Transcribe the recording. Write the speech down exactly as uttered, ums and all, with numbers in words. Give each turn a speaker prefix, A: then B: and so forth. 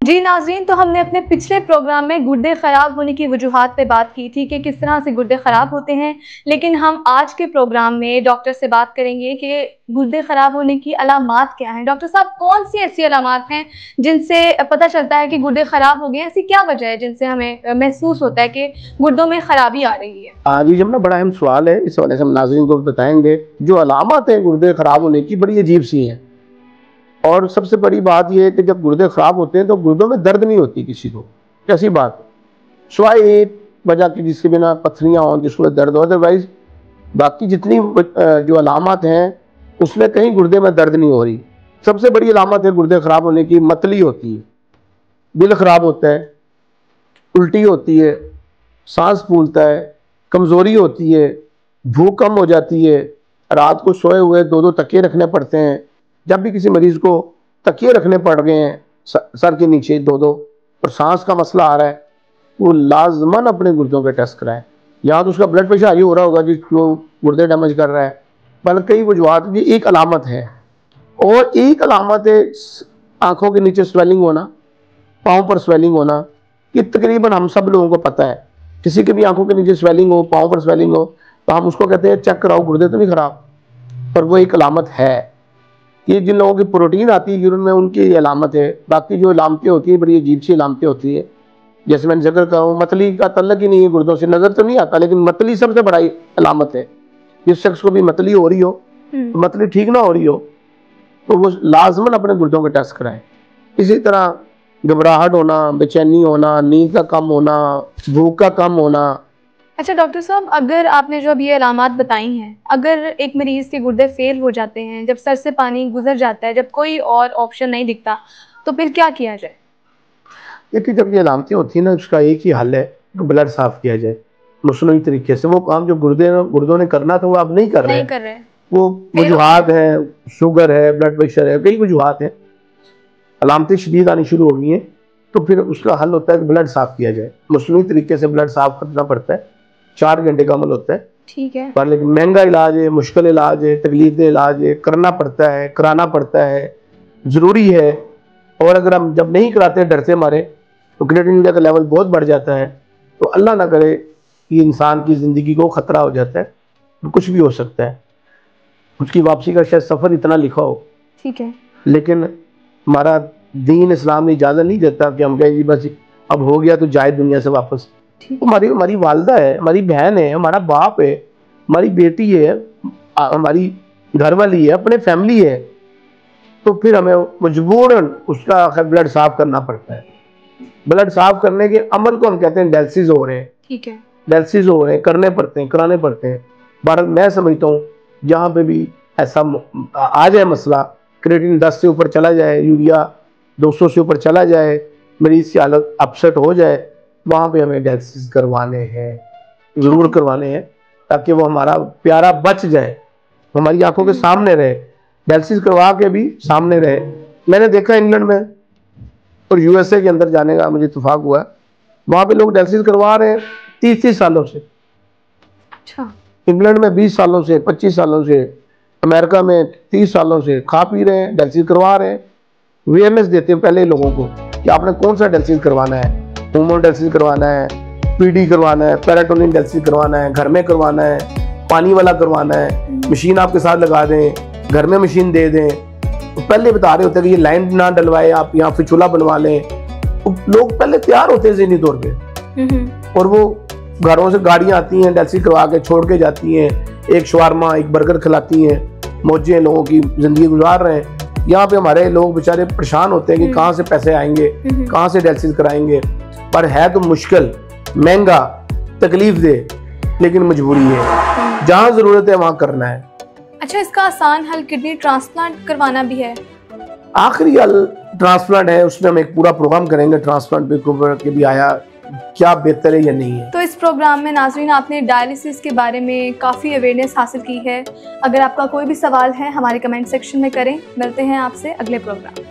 A: जी नाज़रीन, तो हमने अपने पिछले प्रोग्राम में गुर्दे ख़राब होने की वजूहात पे बात की थी कि किस तरह से गुर्दे ख़राब होते हैं, लेकिन हम आज के प्रोग्राम में डॉक्टर से बात करेंगे कि गुर्दे ख़राब होने की अलामात क्या हैं। डॉक्टर साहब, कौन सी ऐसी अलामात हैं जिनसे पता चलता है कि गुर्दे ख़राब हो गए हैं? ऐसी क्या वजह है जिनसे हमें महसूस होता है कि गुर्दों में ख़राबी आ रही है?
B: आज जब ना बड़ा अहम सवाल है, इस वजह से हम नाज़रीन को बताएंगे। जो अलामत है गुर्दे ख़राब होने की बड़ी अजीब सी हैं, और सबसे बड़ी बात यह है कि जब गुर्दे ख़राब होते हैं तो गुर्दों में दर्द नहीं होती किसी को। कैसी बात, सिवाय एक वजह की जिसके बिना पत्थरियाँ हों, जिसमें दर्द हो, अदरवाइज बाकी जितनी जो अलामत हैं उसमें कहीं गुर्दे में दर्द नहीं हो रही। सबसे बड़ी अलामत है गुर्दे ख़राब होने की मतली होती है, दिल ख़राब होता है, उल्टी होती है, सांस फूलता है, कमज़ोरी होती है, भूख कम हो जाती है, रात को सोए हुए दो दो तकिए रखने पड़ते हैं। जब भी किसी मरीज़ को तकिए रखने पड़ गए हैं सर के नीचे दो दो और सांस का मसला आ रहा है, वो लाजमन अपने गुर्दों के टेस्ट कराएं। या तो उसका ब्लड प्रेशर हाई हो रहा होगा जो गुर्दे डैमेज कर रहा है, पर कई वजूहत, ये एक अलामत है। और एक अलामत है आँखों के नीचे स्वेलिंग होना, पाँव पर स्वेलिंग होना। ये तकरीबन हम सब लोगों को पता है। किसी के भी आंखों के नीचे स्वेलिंग हो, पाँव पर स्वेलिंग हो, तो हम उसको कहते हैं चेक कराओ गुर्दे तो नहीं खराब, पर वो एक अलामत है। ये जिन लोगों की प्रोटीन आती है यूरिन में, उनकी ये अलामत है। बाकी जो अलामतें होती है बड़ी अजीब सी अलामतें होती है, जैसे मैंने जिक्र करा हूँ, मतली का तल्लक ही नहीं है गुर्दों से, नज़र तो नहीं आता, लेकिन मतली सबसे बड़ा अलामत है। जिस शख्स को भी मतली हो रही हो, तो मतली ठीक ना हो रही हो, तो वो लाजमन अपने गुर्दों के टेस्ट कराएं। इसी तरह घबराहट होना, बेचैनी होना, नींद का कम होना, भूख का कम होना।
A: अच्छा डॉक्टर साहब, अगर आपने जो अब ये अलामात बताई हैं, अगर एक मरीज़ के गुर्दे फेल हो जाते हैं, जब सर से पानी गुजर जाता है, जब कोई और ऑप्शन नहीं दिखता, तो फिर क्या किया जाए?
B: देखिए, जब ये अलामतें होती हैं ना, उसका एक ही हल है कि ब्लड साफ़ किया जाए मसनूई तरीके से। वो काम जो गुर्दे गुर्दों ने करना था वो आप नहीं कर रहे
A: नहीं
B: हैं,
A: कर रहे।
B: वो वजूहात है, शुगर है, ब्लड प्रेशर है, कई वजूहात हैं, अलामतें शदीद आनी शुरू हो गई हैं, तो फिर उसका हल होता है कि ब्लड साफ़ किया जाए। मसनूई तरीके से ब्लड साफ़ करना पड़ता है, चार घंटे का अमल होता है,
A: ठीक है,
B: पर लेकिन महंगा इलाज है, मुश्किल इलाज है, तकलीफ इलाज है, करना पड़ता है, कराना पड़ता है, ज़रूरी है। और अगर हम जब नहीं कराते, डरते मारे, तो क्रिएटिनिन का लेवल बहुत बढ़ जाता है, तो अल्लाह ना करे कि इंसान की ज़िंदगी को ख़तरा हो जाता है, तो कुछ भी हो सकता है। उसकी वापसी का शायद सफ़र इतना लिखा हो, ठीक है, लेकिन हमारा दीन इस्लाम ने इजाज़त नहीं देता कि हम कहें जी बस अब हो गया तो जाए दुनिया से वापस। हमारी हमारी वालदा है, हमारी बहन है, हमारा बाप है, हमारी बेटी है, हमारी घरवाली है, अपने फैमिली है, तो फिर हमें मजबूरन उसका ब्लड साफ करना पड़ता है। ब्लड साफ करने के अमल को हम कहते हैं डायलिसिस हो रहे हैं, ठीक है, डायलिसिस हो रहे हैं, करने पड़ते हैं, कराने पड़ते हैं। भारत मैं समझता हूँ जहाँ पे भी ऐसा आ जाए मसला, क्रिएटिनिन दस से ऊपर चला जाए, यूरिया दो सौ से ऊपर चला जाए, मरीज की हालत अपसेट हो जाए, वहाँ पे हमें डायलिसिस करवाने हैं, ज़रूर करवाने हैं, ताकि वो हमारा प्यारा बच जाए, हमारी आंखों के सामने रहे, डायलिसिस करवा के भी सामने रहे। मैंने देखा इंग्लैंड में और यूएसए के अंदर जाने का मुझे इत्तेफाक हुआ, वहाँ पे लोग डायलिसिस करवा रहे हैं तीस तीस सालों से। अच्छा, इंग्लैंड में बीस सालों से, पच्चीस सालों से, अमेरिका में तीस सालों से खा पी रहे हैं, डायलिसिस करवा रहे हैं। वी एम एस देते हैं पहले लोगों को कि आपने कौन सा डायलिसिस करवाना है, होमो डायलिसिस करवाना है, पीडी करवाना है, पेराटोनिन डायलिसिस करवाना है, घर में करवाना है, पानी वाला करवाना है, मशीन आपके साथ लगा दें, घर में मशीन दे दें। तो पहले बता रहे होते हैं कि ये लाइन ना डलवाए, आप यहाँ फिचूला बनवा लें। तो लोग पहले तैयार होते हैं ज़हनी तौर पे, और वो घरों से गाड़ियाँ आती हैं, डायलिसिस करवा के छोड़ के जाती हैं, एक शवारमा एक बर्गर खिलाती हैं, मौजें लोगों की ज़िंदगी गुजार रहे हैं। यहाँ पे हमारे लोग बेचारे परेशान होते हैं कि कहाँ से पैसे आएंगे, कहाँ से डायलिसिस कराएंगे। पर है तो मुश्किल, महंगा, तकलीफ दे, लेकिन मजबूरी है, जहाँ ज़रूरत है वहाँ करना है।
A: अच्छा, इसका आसान हल किडनी ट्रांसप्लांट करवाना भी है?
B: आखिरी हल ट्रांसप्लांट है, उसमें हम एक पूरा प्रोग्राम करेंगे ट्रांसप्लांट पे के भी आया क्या बेहतर है या नहीं है।
A: तो इस प्रोग्राम में नाज़रीन आपने डायलिसिस के बारे में काफ़ी अवेयरनेस हासिल की है। अगर आपका कोई भी सवाल है हमारे कमेंट सेक्शन में करें। मिलते हैं आपसे अगले प्रोग्राम।